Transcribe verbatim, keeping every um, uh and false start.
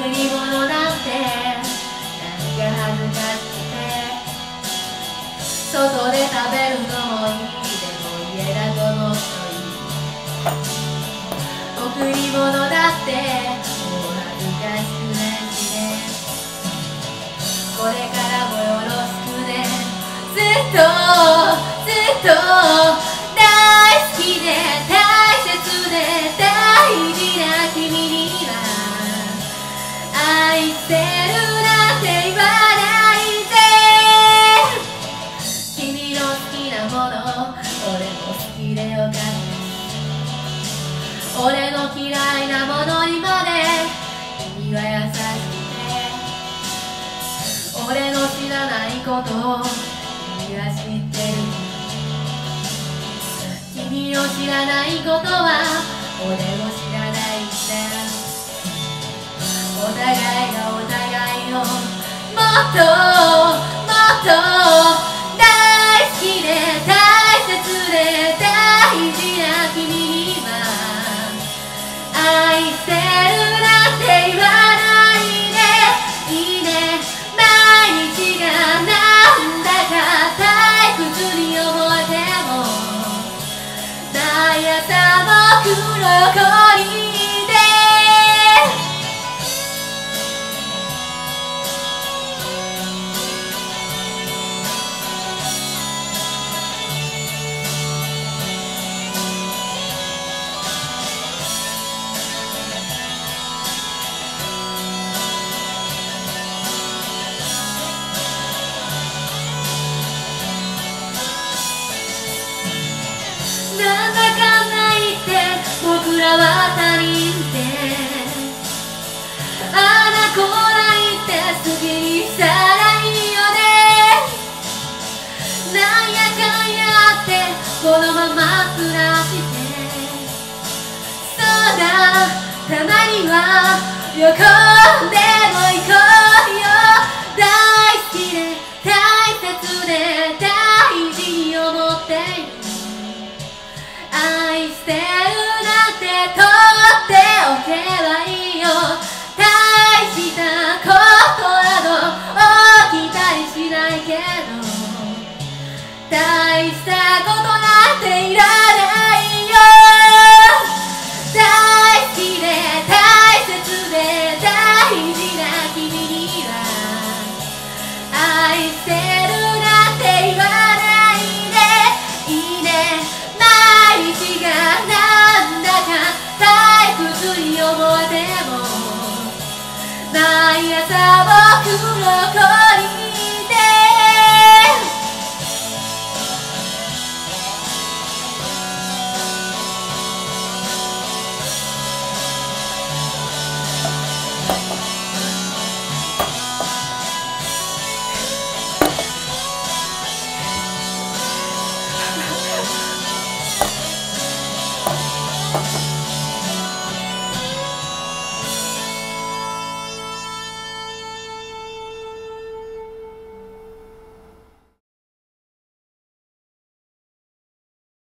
贈り物なんて何が恥ずかしくて、外で食べるのもいい、でも家だともっといい。贈り物だってもう恥ずかしくないしね。これからもよろしくね。ずっとずっと大好きで大切で大事な君には愛してるなんて言わないで。君の好きなもの俺も好きでよかった。俺の嫌いなものにまで君は優しくて、俺の知らないことを君は知ってる。君の知らないことは俺も知らないんだ。お互いがお互いをもっともっと大好きで大切で大事な君には愛してるなんて言わないで。いいね。毎日がなんだか退屈に思えても毎朝僕の横にいて。なんだかんだ言って僕らは他人で、あだこだ言って好きにしたらいいよね。なんやかんやあってこのまま暮らして、そうだたまには旅行でも行こうよ。大好きで大切で大事に思っている。愛してるなんて取っておけばいいよ。大したことなど起きたりしないけど、大したことなんていらないよ。大好きで大切で大事な君には愛してるなんて言わないで。いいね。毎日がなんだか退屈に思えても毎朝僕の声